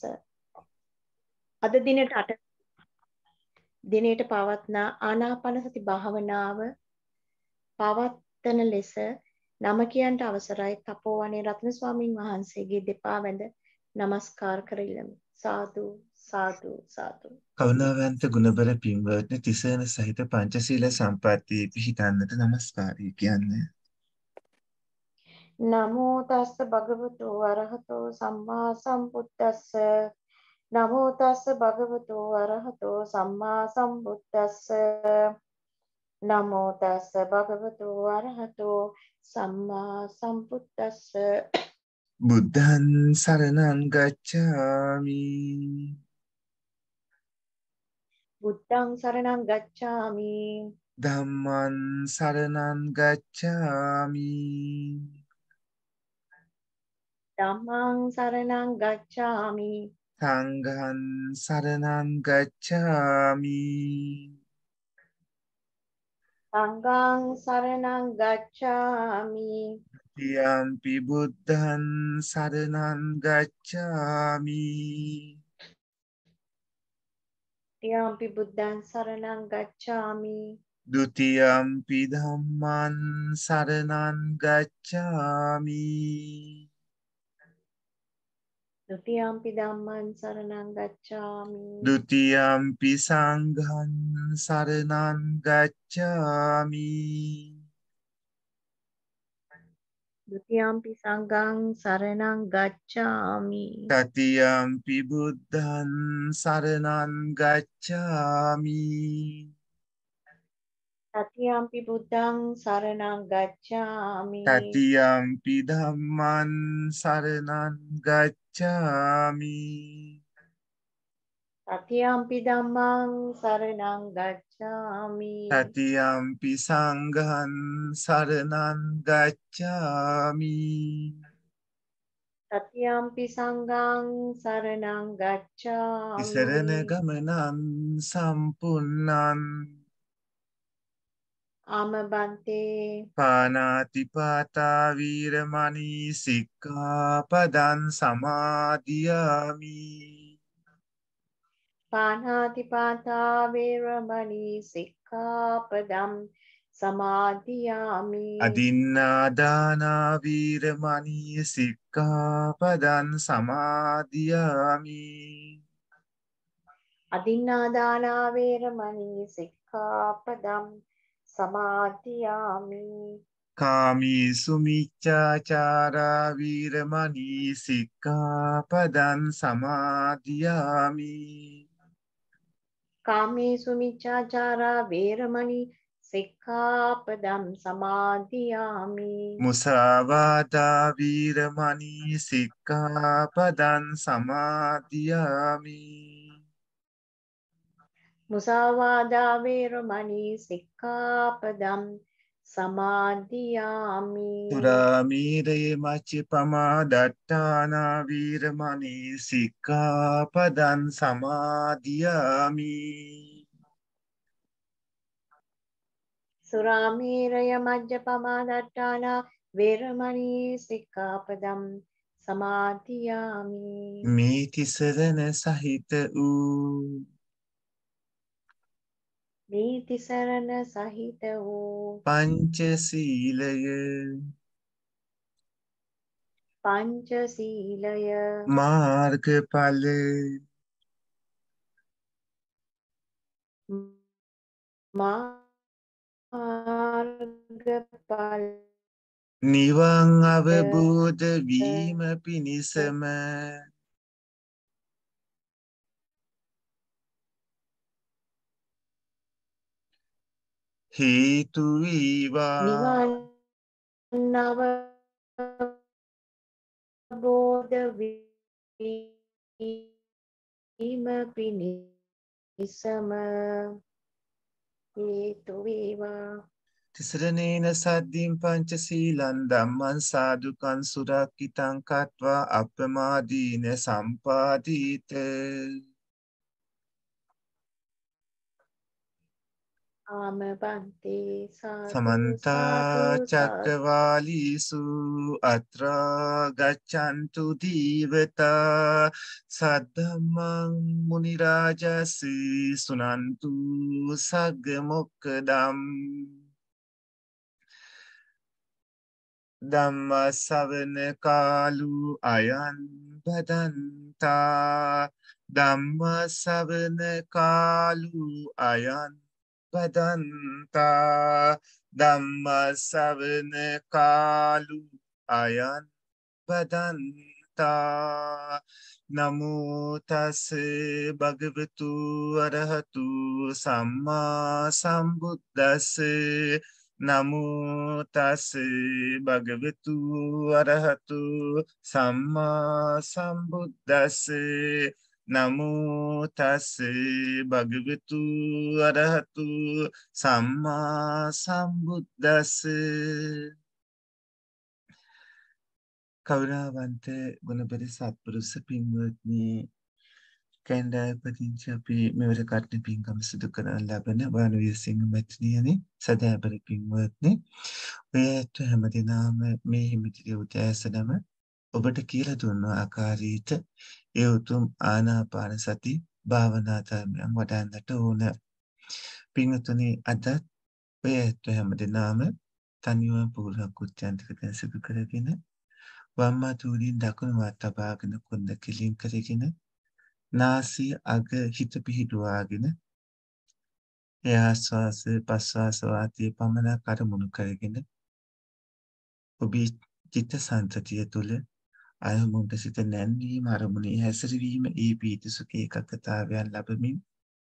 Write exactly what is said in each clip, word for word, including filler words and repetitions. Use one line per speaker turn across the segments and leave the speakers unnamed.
අද දිනට අට දිනේට පවත්නා ආනාපාන සති භාවනාව පවත්වන ලෙස නම කියන්ට අවසරයි. තපෝවනේ රත්න ස්වාමින් වහන්සේගේ දෙපා වැඳ නමස්කාර කරගනිමි. සාදු සාදු සාදු.
කරුණාවන්ත ගුණබර පින්වත්නි, තිසරණ සහිත පංචශීල සම්පත්තියේ පිහිටන්නට නමස්කාරය කියන්නේ.
නමෝ තස්ස භගවතු අරහතෝ සම්මා සම්බුද්දස්ස. නමෝ තස්ස භගවතු අරහතෝ සම්මා සම්බුද්දස්ස. නමෝ තස්ස භගවතු අරහතෝ සම්මා සම්බුද්දස්ස.
බුද්ධං සරණං ගච්ඡාමි.
බුද්ධං සරණං ගච්ඡාමි.
ධම්මං සරණං ගච්ඡාමි.
ධම්මං සරණං ගච්ඡාමි.
සංඝං සරණං ගච්ඡාමි.
සංඝං සරණං ගච්ඡාමි.
යම්පි බුද්ධං සරණං ගච්ඡාමි.
යම්පි බුද්ධං සරණං ගච්ඡාමි.
ဒ ුතියම්පි ධම්මං සරණං ගච්ඡාමි.
ဒုတိယံ පි ධම්මං සරණං ගච්ඡාමි.
ဒ ුතියම්පි සංඝං සරණං ගච්ඡාමි.
ဒုတိယံ පි සංඝං සරණං ගච්ඡාමි.
තතියම්පි බුද්ධං සරණං ගච්ඡාමි.
තතියම්පි බුද්ධං සරණං ගච්ඡාමි.
තතියම්පි ධම්මං සරණං ගච්ඡාමි.
තතියම්පි ධම්මං සරණං ගච්ඡාමි.
තතියම්පි සංඝං සරණං ගච්ඡාමි.
තතියම්පි සංඝං සරණං ගච්ඡාමි.
තිසරණ ගමනං සම්පුන්නං
ආමබන්තේ
පානාතිපාතා වීරමණී සික්ඛාපදං සමාදියාමි.
පාණාතිපාතා වේරමණී සික්ඛාපදං සමාදියාමි.
අදින්නාදානා වීරමණී සික්ඛාපදං සමාදියාමි.
අදින්නාදානා වේරමණී සික්ඛාපදං සමාදියාමි.
කාමීසු මිච්ඡාචාරා වීරමණී සික්ඛාපදං සමාදියාමි.
කාමේසු මිච්ඡාචාරා වේරමණී සික්ඛාපදං සමාදියාමි.
මුසාවාදා වීරමණී සික්ඛාපදං සමාදියාමි.
මුසාවාදා වේරමණී සික්ඛාපදං සමාදියාමි.
සුරාමීරය මච්චපමා දට්ඨානා වීරමණී සික්ඛාපදං සමාදියාමි.
සුරාමේරය මජ්ජපමා දට්ඨානා වේරමණී සික්ඛාපදං සමාදියාමි.
මේ තිසරණ සහිත වූ
මේ තිසරණ සහිත වූ
පංචශීලය
පංචශීලය
මාර්ගඵල
මාර්ගඵල
නිවන් අවබෝධ වීම පිණිසම හේතු වේවා.
නිවන් අවබෝධ වීම පිණිසම හේතු වේවා.
තිසරණේන සද්දින් පංචශීලං ධම්මං සාදුකං සුරක්ඛිතං කତ୍වා අප්‍රමාදීන සම්පාදීත.
ආමබන්තේ සාදු
समन्ता
සාදු සාදු.
चक्रवालीषु अत्र गच्छन्तु धीवता सद्धम्मं मुनिराजस्य सुनन्तु सग्मुक्तम् ධම්ම ශ්‍රවණ කාලු අයං බදන්තා ධම්ම ශ්‍රවණ කාලු අයං බදන්තා ධම්ම ශ්‍රවණ කාලු අයං බදන්තා නමෝ තස් භගවතු අරහතු සම්මා සම්බුද්දස්ස නමෝ තස් භගවතු අරහතු සම්මා සම්බුද්දස්ස නමෝ තස් භගවතු අරහතු සම්මා සම්බුද්දස්ස කෞරවන්ත ගුණබර සත්පුරුෂ පින්වත්නි කැන්ඩාය පදිංචි අපි මෙවර කටන පින්කම සිදු කරන ලබන වනුවිය සිංහ මැතිනියනි සදහැබර පින්වත්නි ඔය ඇත්ත හැමදෙනාම මේ හිමිතිරිය උදෑසනම ඔබට කියලා දුන්න ආකාරයට ඒ උතුම් ආනාපාන සති භාවනා ධර්මයන් වඩන්නට ඕන. පින්වත්නි අද ඔය ඇත්ත හැමදෙනාම තනියම පූර්ණ කුත්‍යන්තික සිදු කරගෙන වම් අතුරින් දකුණු අත තබාගෙන කොන්ද කිලින් කරගෙන නාසය අග හිත පිහිටුවාගෙන ඒ ආස්වාස ප්‍රස්වාස වාතයේ පමණක් අරමුණු කරගෙන ඔබේ චිත්ත සංතතිය තුළ අරමුණට සිත නැන්වීම අරමුණේ හැසිරවීම ඒ පීති සුඛ ඒකග්ගතාවයන් ලැබමින්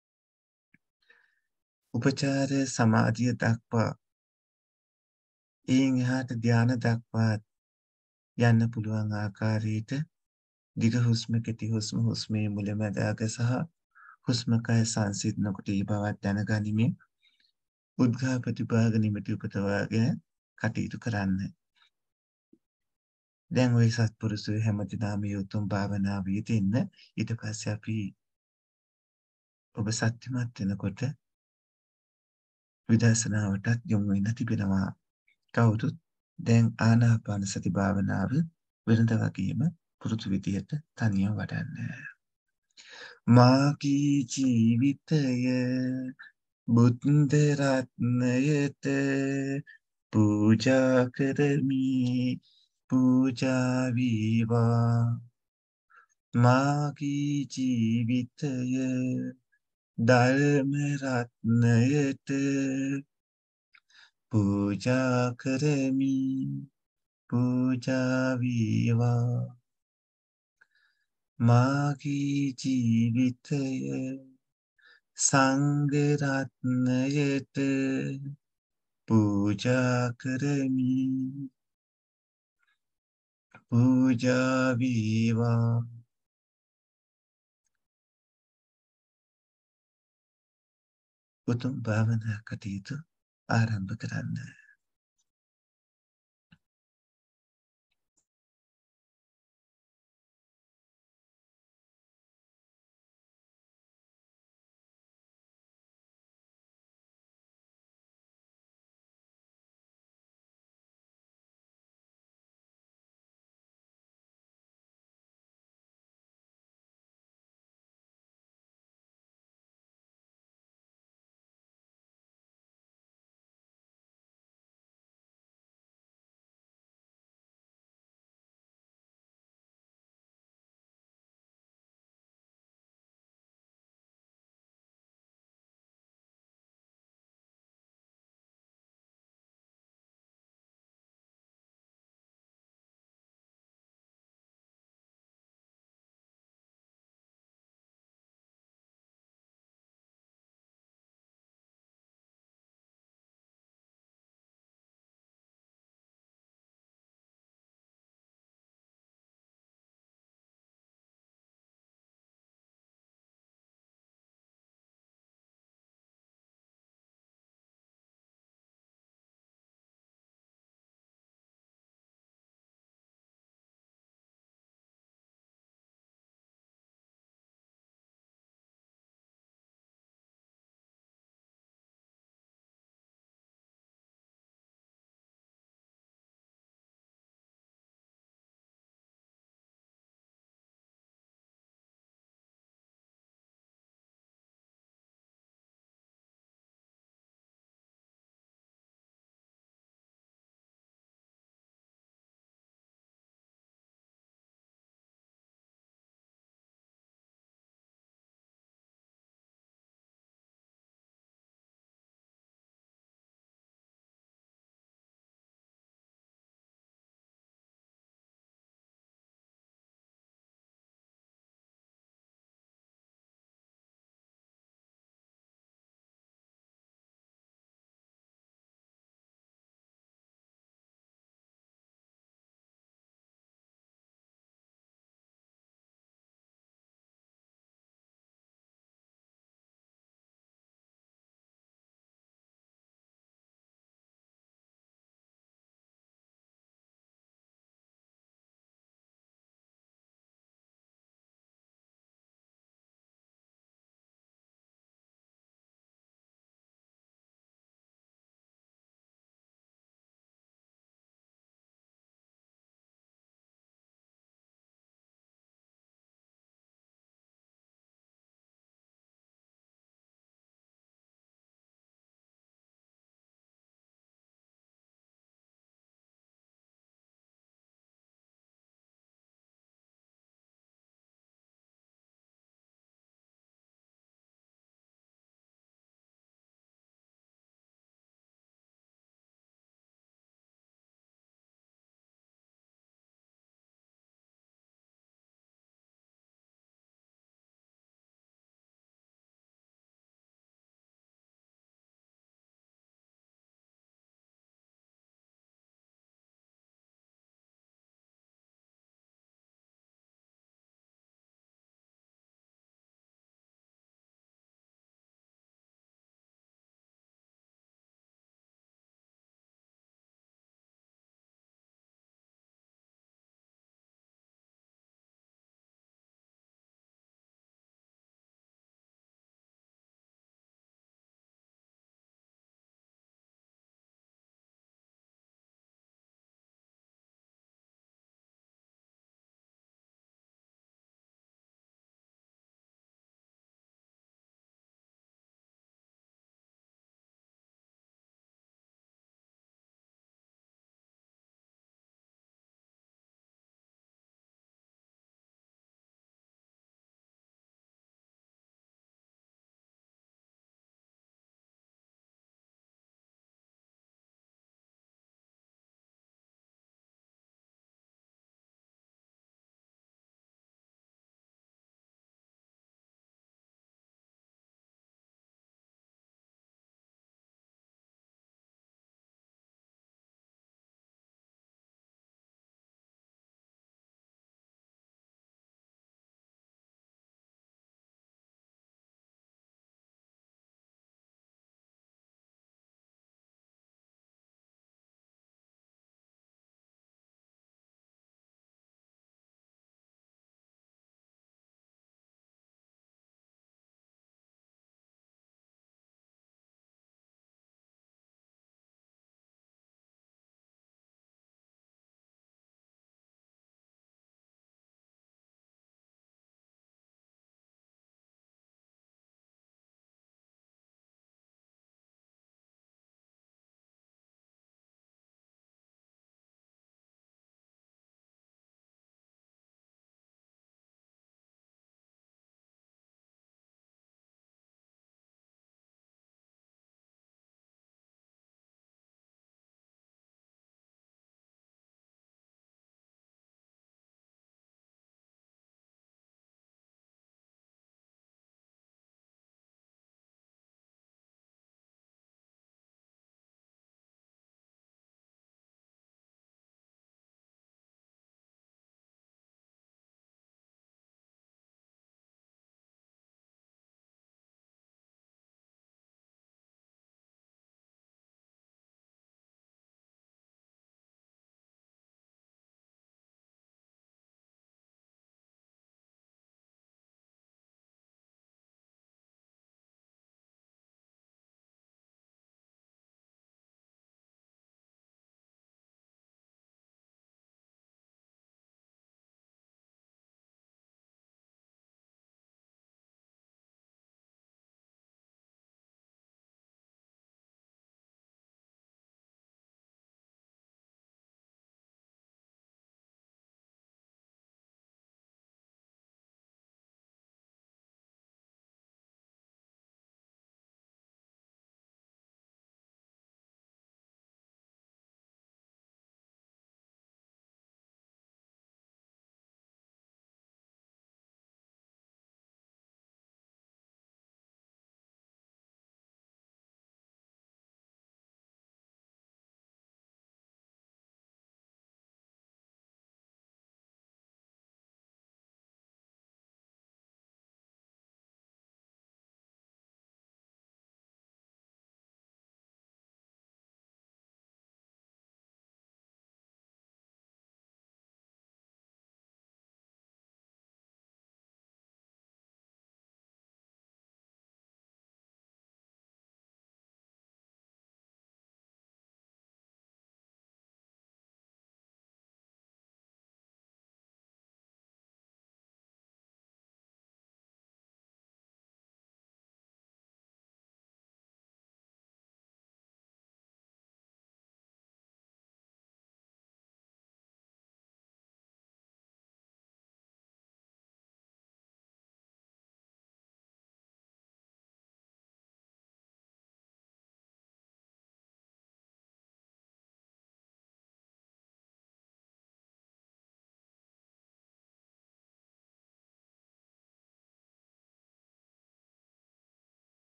උපචාර සමාධිය දක්වා එයින් එහාට ධ්‍යාන දක්වා යන්න පුළුවන් ආකාරයට දිග හුස්ම කෙටි හුස්ම හුස්මේ මුලැමැද අග සහ හුස්ම කය සංසිඳනකොට ඒ බවත් දැනගනිමින් උද්ඝාත ප්‍රතිභාග නිමිති උපදවාගෙන කටයුතු කරන්න. දැන් ওই සත්පුරුෂය හැමතිනාම යොතුම් භාවනාවේ දෙන්න ඊට පස්සේ අපි ඔබ සත්‍යමත් වෙනකොට විදර්ශනාවටත් යොමු වෙන්න තිබෙනවා. කවුරුත් දැන් ආනාපාන සති භාවනාව වෙනද වගේම පුරුදු විදියට තනියම වඩන්න. මාගේ ජීවිතය බුද්ධ රත්නයට පූජා කරමි පූජා වේවා මාගේ ජීවිතය ධර්ම රත්නයට පූජා කරමි පූජා වේවා මාගේ ජීවිතය සංඝ රත්නයට පූජා කරමි පූජා වේවා උතුම් භාවනා කටයුතු ආරම්භ කරන්න.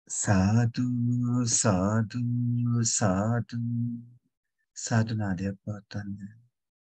සාදු සාදු සාදු සාදු නාදයක් පවත්වන්න.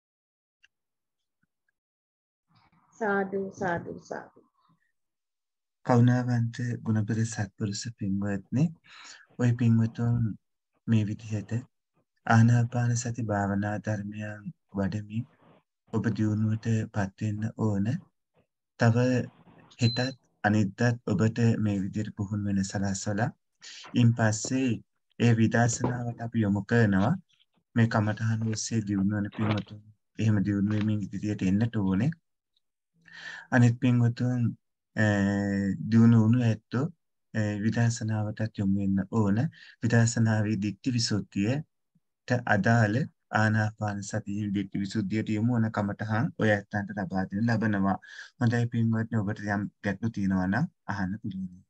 සාදු සාදු සාදු.
කරුණාවන්ත ගුණපෙර සත්පුරුෂ පින්වත්නි, ওই පින්වතුන් මේ විදිහට ආනාපාන සති භාවනා ධර්මයන් වඩමින් ඔබ දියුණුවට පත් වෙන්න ඕන. තව හෙටත් අනිද්දාත් ඔබට මේ විදිහට පුහුණු වෙන සලස්වලා ඉන් පස්සේ ඒ විදර්ශනාවට අපි යොමු කරනවා. මේ කමඨහන ඔස්සේ දියුණු වෙන පින්වතුන් එහෙම දියුණු වෙමින් ඉදිරියට එන්නට ඕනේ. අනිත් පින්වතුන් දියුණු වුණු ඇත්තෝ විදර්ශනාවටත් යොමු වෙන්න ඕන. විදර්ශනාවේ දික්ටි විසුද්ධියට අදාළ ආනාපාන සතිය දික්ටි විසුද්ධියට යොමු වන කමඨහන් ඔය ඇත්තන්ට ලබා දෙන්න ලබනවා. හොඳයි පින්වත්නි, ඔබට යම් ගැටලු තියෙනවා නම් අහන්න පුළුවන්.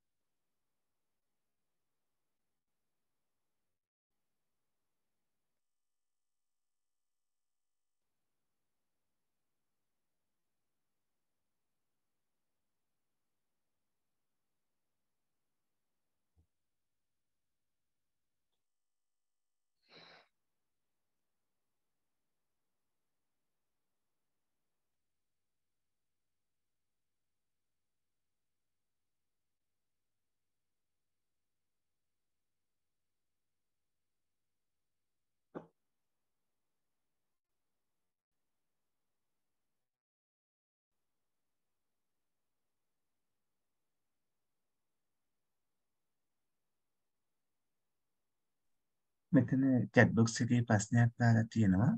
මෙතන chat box එකේ ප්‍රශ්නයක් දාලා තියෙනවා.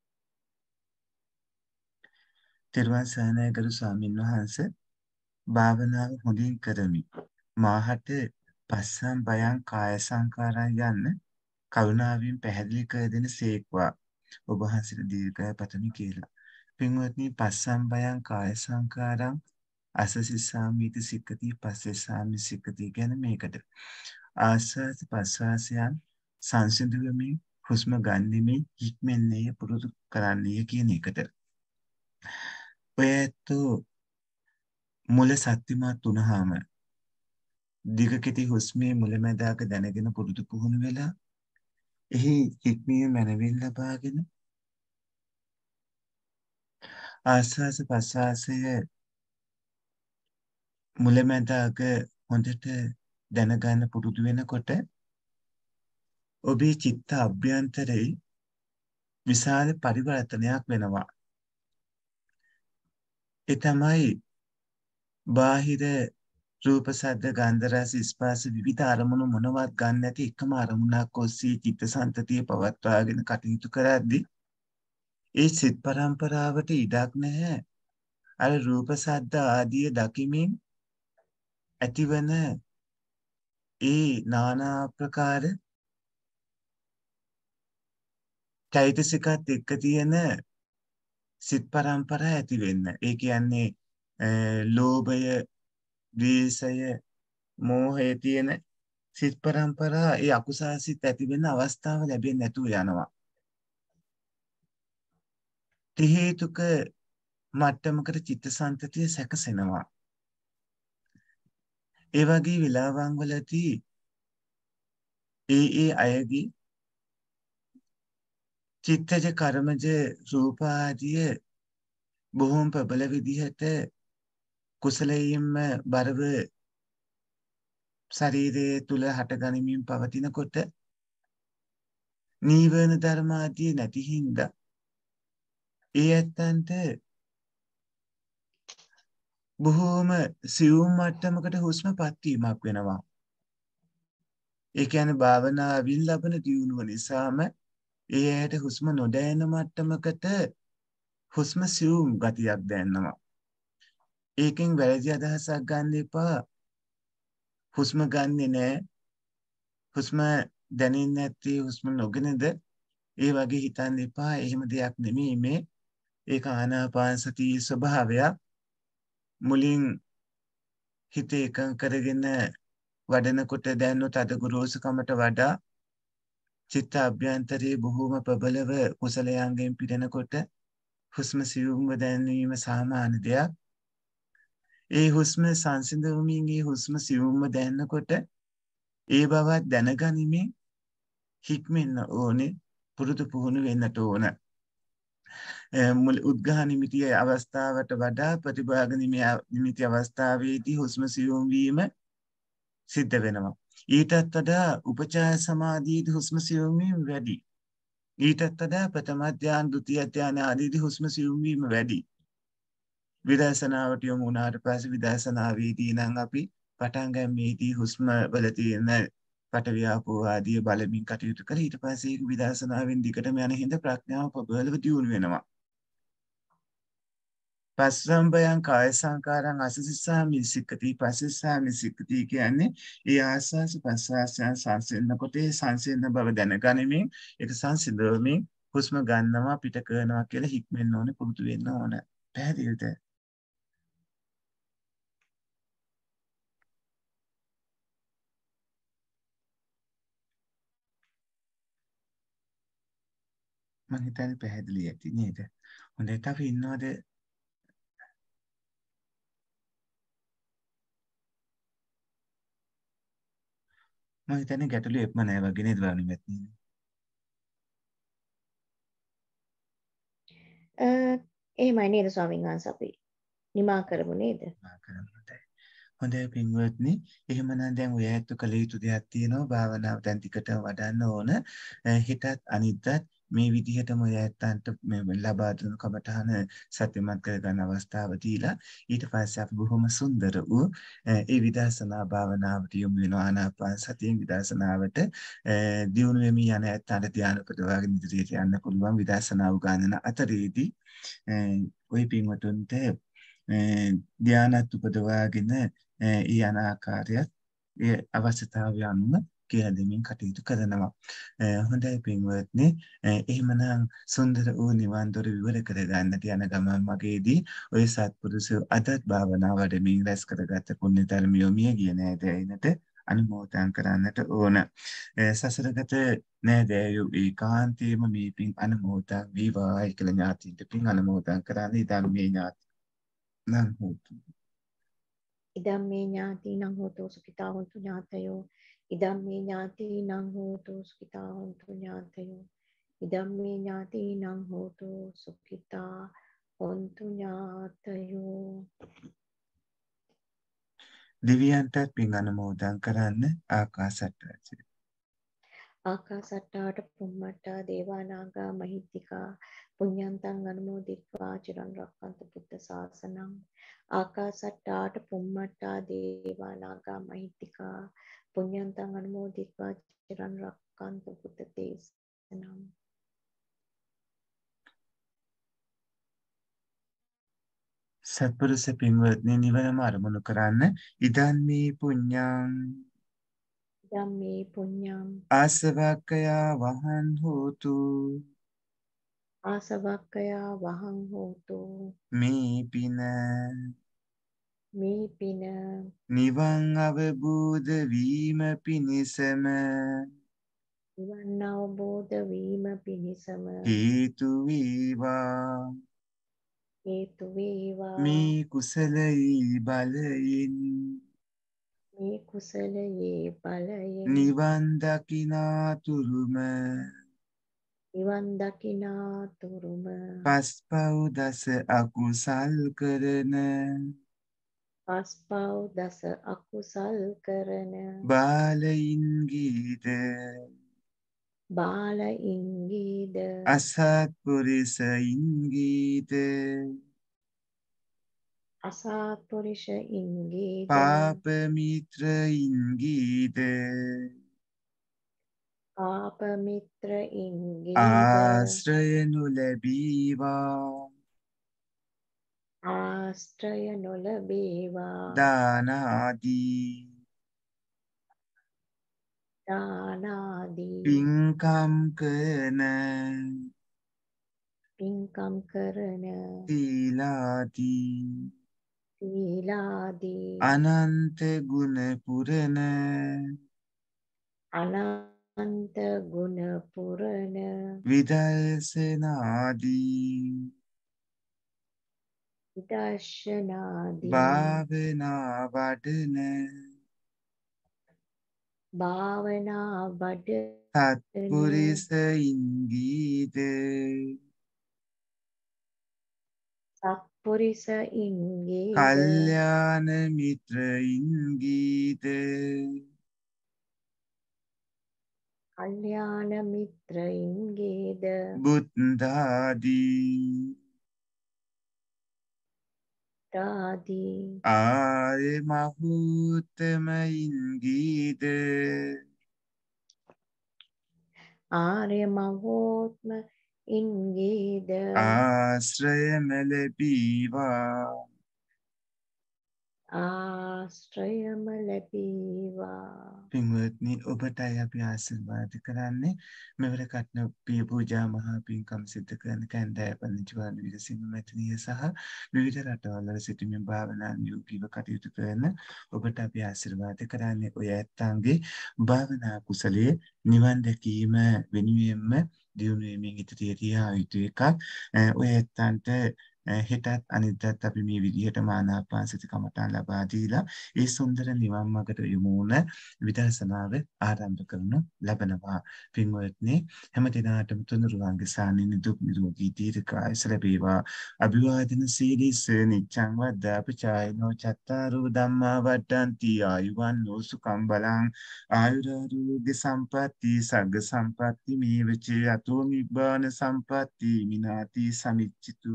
තෙරුවන් සරණයි ගරු ස්වාමීන් වහන්සේ, භාවනාව හොඳින් කරමි. මාහට පස්සම් බයං කාය සංකාරයන් යන්න කරුණාවෙන් පැහැදිලි කර දෙන සේක්වා. ඔබ වහන්සේට දීර්ඝායු පතමි කියලා. පින්වත්නි, පස්සම් බයං කාය සංකාරං අසසිසාමිති සික්කති පස්සෙසාමි සික්කති කියන්නේ මේකට. ආස්වාද ප්‍රස්වාසයන් සංසිඳුවමින් හුස්ම ගන්නෙමින් හික්මෙන්නේ පුරුදු කරන්නේ කියන එකට. ඔයත් මුල සත්‍යමත් වුණාම දිග කෙටි හුස්මේ මුලැමැදාක දැනගෙන පුරුදු පුහුණු වෙලා එහි හික්මීම මනවින් ලබාගෙන ආස්වාස ප්‍රස්වාසය මුලැමැදාක හොඳට දැනගන්න පුරුදු වෙනකොට ඔබේ චිත්ත අභ්‍යන්තරයේ විශාල පරිවර්තනයක් වෙනවා. ඒ තමයි බාහිර රූප ශබ්ද ගන්ධ රස ස්පර්ශ විවිධ අරමුණු මොනවත් ගන්න නැති එකම අරමුණක් ඔස්සේ චිත්තසංතතිය පවත්වාගෙන කටයුතු කරද්දී ඒ සිත් පරම්පරාවට ඉඩක් නැහැ. අර රූප ශබ්ද ආදී දකිමින් ඇතිවන ඒ নানা ආකාර චෛතසිකත් එක්ක තියෙන සිත් පරම්පරා ඇති වෙන්න. ඒ කියන්නේ ලෝභය, ද්වේෂය, මෝහය තියෙන සිත් පරම්පරා ඒ අකුසල සිත් ඇති වෙන අවස්ථාව ලැබෙන්නේ නැතුව යනවා. ති හේතුක මට්ටමකට චිත්තසංතතිය සැකසෙනවා. ඒ වගේ විලාවන් වලදී ඒ ඒ අයගේ චිත්තජ කර්මජ රූප ආදිය බොහොම ප්‍රබල විදිහට කුසලයෙන්ම බරව ශරීරයේ තුල හටගනිමින් පවතිනකොට නීවරණ ධර්ම ආදී නැති හින්දා ඒ ඇත්තන්ට බොහෝම සියුම් මට්ටමකට හුස්මපත් වීමක් වෙනවා. ඒ කියන්නේ භාවනාවෙන් ලබන දියුණුව නිසාම ඒ ඇයට හුස්ම නොදැනෙන මට්ටමකට හුස්ම සියුම් ගතියක් දැනෙනවා. ඒකෙන් වැරදි අදහසක් ගන්න එපා. හුස්ම ගන්නෙ නෑ. හුස්ම දැනෙන්නේ නැත්තේ හුස්ම නොගෙනද? ඒ වගේ හිතන්න එපා. එහෙම දෙයක් නෙමෙයි මේ. ඒක ආනාපාන සතියේ ස්වභාවයක්. මුලින් හිත එකඟ කරගෙන වඩනකොට දැනුත් අද ගුරුසුකමට වඩා චිත්ත අභ්‍යන්තරයේ බොහෝම ප්‍රබලව කුසලයන්ගෙන් පිරෙනකොට හුස්ම සියුම්ව දැනීම සාමාන්‍ය දෙයක්. ඒ හුස්ම සංසිඳවමින් ඒ හුස්ම සියුම්ව දැනනකොට ඒ බවත් දැනගනිමින් හික්මෙන්න ඕනේ, පුරුදු පුහුණු වෙන්නට ඕන. මුල් උද්ඝාන නිමිතිය අවස්ථාවට වඩා ප්‍රතිභාග නිමිති අවස්ථාවේදී හුස්ම සියුම් වීම සිද්ධ වෙනවා. ඊටත් වඩා උපචාර සමාධියේදී හුස්ම සියුම් වීම වැඩි. ඊටත් වඩා ප්‍රථම ධ්‍යාන, ဒုတိ ය ධ්‍යාන ආදීදී හුස්ම සියුම් වීම වැඩි. විදර්ශනාවට යොමු වුණාට පස්සේ විදර්ශනාවේදී නම් අපි පටන් ගන්නේදී හුස්ම වල තියෙන පඨවි ආපෝ ආදී බලමින් කටයුතු කළා. ඊට පස්සේ ඒක විදර්ශනාවෙන් දිගටම යන හින්දා ප්‍රඥාව ප්‍රබලව දියුණු වෙනවා. පස්සම්බයං කාය සංකාරං අසසිස්සාමි සික්කති පස්සස්සාමි සික්කති කියන්නේ ඒ ආස්වාස ප්‍රස්වාසයන් සංසිඳනකොට ඒ සංසිඳන බව දැනගනිමින් ඒක සංසිඳවමින් හුස්ම ගන්නවා පිට කරනවා කියලා හික්මෙන්න ඕනේ, පුරුදු වෙන්න ඕන. පැහැදිලිද? මම හිතන්නේ පැහැදිලි ඇති නේද? හොඳයි, අපි ඉන්නවද? මම හිතන්නේ ගැටලු එක්ම නැහැ වගේ නේද වරුණිමත් නේද?
එහෙමයි නේද ස්වාමීන් වහන්සේ, අපි නිමා කරමු නේද?
හොඳයි පින්වත්නි, එහෙමනම් දැන් ඔය ඇත්ත කළ යුතු දෙයක් තියෙනවා. භාවනාව දැන් ටිකටම වඩන්න ඕන. හිතත් අනිද්දත් මේ විදිහටම ඔය ඇත්තන්ට මේ ලබා දුන කමඨහන සත්‍යමත් කරගන්න අවස්ථාව දීලා ඊට පස්සේ අපි බොහොම සුන්දර වූ ඒ විදර්ශනා භාවනාවට යොමු වෙනවා. ආනාපාන සතියෙන් විදර්ශනාවට දියුණු වෙමින් යන ඇත්තන්ට ධ්‍යාන උපදවාගෙන ඉදිරියට යන්න පුළුවන්. විදර්ශනා උගන්වන අතරේදී ওই පින්වතුන්ට ධ්‍යානත් උපදවාගෙන ඒ යන ආකාරයත් ඒ අවශ්‍යතාවය අනුව කියලා දෙමින් කටයුතු කරනවා. හොඳයි පින්වත්නි, එහෙමනම් සුන්දර වූ නිවන් දොර විවර කරගන්නට යන ගමන් මගේදී ඔය සත්පුරුෂ අදත් භාවනා වඩමින් රැස් කරගත් පුණ්‍ය ධර්මියෝ මිය ගිය නෑදෑයිනට අනුමෝදන් කරන්නට ඕන. සසරගත නෑදෑයෝ ඒකාන්තයෙන්ම මේ පින් අනුමෝදන් වේවායි කියලා ඥාතින්ට පින් අනුමෝදන් කරන්නේ ධම්මේ ඥාති නම් හොතු.
ඉදම්මේ ඥාතිනං හෝතු සුඛිතා හොන්තු ඥාතයෝ. ඉදම්මේ ඥාතිනං හෝතු සුඛිතා හොන්තු ඥාතයෝ. ඉදම්මේ ඥාතිනං හෝතු සුඛිතා හොන්තු ඥාතයෝ.
දෙවියන්ටත් පින් අනුමෝදන් කරන්න. ආකාශට්ටාචි
ආකාසට්ටාට පුම්මට්ටා දේවානාගා මහිත්‍තිකා පුඤ්ඤන්තං අනුමෝදිත්වා චිරන් රක්ඛන්තු බුද්ධ ශාසනං. ආකාසට්ටාට පුම්මට්ටා දේවානාගා මහිත්‍තිකා පුඤ්ඤන්තං අනුමෝදිත්වා චිරන් රක්ඛන්තු බුද්ධ දේශනං.
සත්පුරුෂ පින්වත්නි, නිවනම අරමුණු කරන්න. ඉදන් මේ පුඤ්ඤං
ධම්මේ පුඤ්ඤං
ආසවක්කයා වහන් හෝතු.
ආසවක්කයා වහං හෝතු.
මේ පින
මේ පින
නිවන් අවබෝධ වීම පිණිසම
නිවන් අවබෝධ වීම පිණිසම
හේතු වේවා.
හේතු වේවා.
මේ කුසලයේ බලයෙන්
මේ කුසලයේ බලයෙන්
නිවන් දකිනාතුරුම
නිවන් දකිනා තුරුම
පස්පව් දස අකුසල් කරන
පස්පව් දස අකුසල් කරන
බාලයින්ගීද
බාලයින්ගීද
අසත්පුරිසයින්ගීද
අසත්පුරුෂයින්ගීද
පාපමිත්‍රයින්ගීද
පාපමිත්‍රයින්ගීද
ආශ්‍රය නොලැබීවා.
ආශ්‍රය නොලැබේවා.
දානාදී
දානාදී
පින්කම් කරන
පින්කම් කරන
සීලාදී
සීලාදී
අනන්ත ගුණ පුරන
අනන්ත ගුණ පුරන
විදර්ශනාදී
විදර්ශනාදී
භාවනා වඩන
භාවනා වඩන
සත්පුරිස ඉංගීද
සත්පුරිස ඉංගේද
කල්යාණ මිත්‍ර ඉංගීද
කල්යාණ මිත්‍රයින්ගේද
බුද්ධාදී
දාදී
ආර්ය මහෝත්තමයින්ගීද
ආර්ය මහෝත්ම ඉන්ගේද
ආශ්‍රයම ලැබීවා
ආශ්‍රයම ලැබීවා.
පින්වත්නි ඔබටයි අපි ආශිර්වාද කරන්නේ මෙවර කටන පිය පූජා මහා පින්කම් සිද්ධ කරන කැන්දෑ පදිංචිවාන විරසිංහ මැතිනිය සහ විවිධ රටවල් වල සිටිමින් භාවනා යෝගීව කටයුතු කරන ඔබට අපි ආශිර්වාද කරන්නේ ඔය ඇත්තන්ගේ භාවනා කුසලයේ නිවන් දැකීම වෙනුවෙන්ම දියුණු වෙමින් ඉදිරියට යා යුතු එකක්. ඔය ඇත්තන්ට හෙටත් අනිද්දාත් අපි මේ විදිහට ආනාපානසති කමඨාන් ලබා දීලා ඒ සුන්දර නිවන් මාර්ගට යොමු වුණ විදර්ශනාව ආරම්භ කරනු ලබනවා. පින්වත්නි හැම දිනාටම තුනුරුවන්ගේ සානිනි දුක් නිරෝගී දීර්ඝායුෂ ලැබේවා. අභිවාදන සීලිස නිච්ඡං වද්දාපචායනෝ චත්තාරෝ ධම්මා වඩ්ඩಂತಿ ආයුවන්නෝ සුඛං බලං ආයුරාෝග්‍ය සම්පatti සග්ග සම්පatti මේවච අතෝ නිබ්බාන සම්පatti විනාති සමිච්ඡිතු.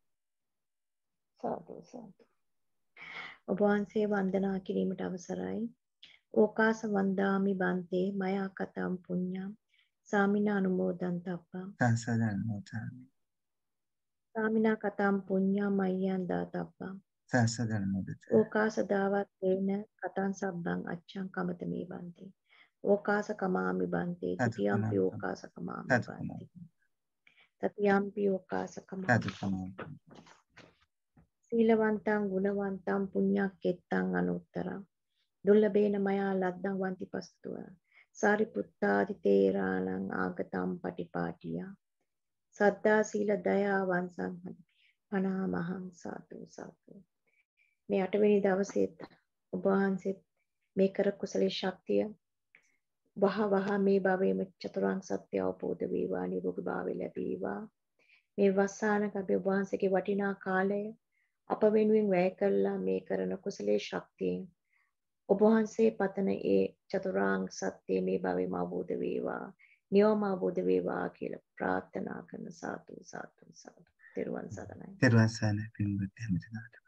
සාදු සාදු. ඔබ වහන්සේ වන්දනා කිරීමට අවසරයි. ඕකාස වන්දාමි බන්තේ මයා කතම් පුඤ්ඤම් සාමිනා අනුමෝදන් තප්පම්
සංසදන්නෝතාමි.
සාමිනා කතම් පුඤ්ඤම් මය්යන් දාතප්පම්
සංසදන්නෝදත.
ඕකාස දාවත් වේන කතං සබ්බං අච්ඡං කමත මේ බන්තේ ඕකාස කමාමි බන්තේ තිතියම්පි ඕකාස කමාමි බන්තේ තතියම්පි ඕකාස කමාමි සීලවන්තං ගුණවන්තං පුඤ්ඤක්කෙත්තං අනුත්තරං දුර්ලභේන මයා ලද්දං වන්ති පස්තුව සාරිපුත්තාදි තේරාණං ආගතම් පටිපාටියා සද්දා සීල දයා වංසං පනාමහං සාදු සාදු. මේ අටවෙනි දවසේත් ඔබ වහන්සේ මේ කර කුසලේ ශක්තිය වහ වහ මේ භවයේම චතුරාර්ය සත්‍ය අවබෝධ වේවා නිරෝගී භාවය ලැබේවා. මේ වස්සානක අපි ඔබ වහන්සේගේ වටිනා කාලය අප වෙනුවෙන් වැය කළා මේ කරන කුසලේ ශක්තියෙන් ඔබ වහන්සේ පතන ඒ චතුරාර්ය සත්‍ය මේ භවෙම අවබෝධ වේවා නිවම අවබෝධ වේවා කියලා ප්‍රාර්ථනා කරන සාදු සාදු සාදු. තෙරුවන් සරණයි.
තෙරුවන් සරණයි පින්වත්නි හැමදෙනාට.